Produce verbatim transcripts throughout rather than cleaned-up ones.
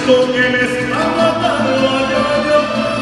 esto que le está matando a yo.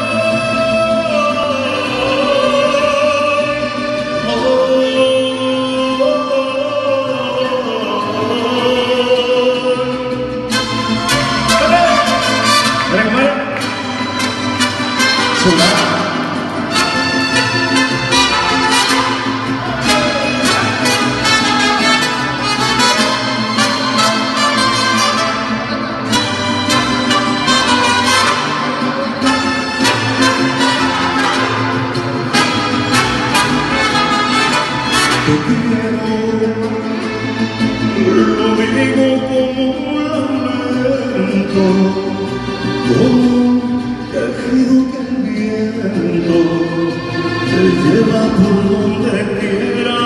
Te quiero, lo digo como un lamento, como un quejido que el viento te lleva por donde quiera.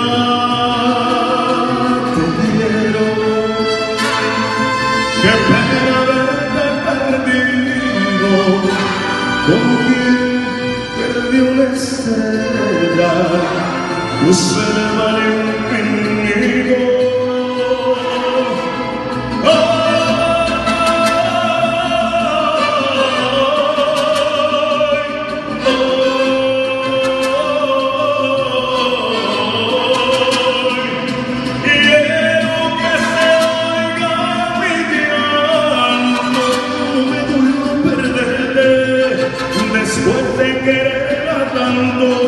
Te quiero, qué pena haberte perdido, como quien perdió una estrella. No se le vale un penigo. ¡Ay! ¡Ay! Quiero que se oiga mi llanto, no me duele perderte después de quererla tanto.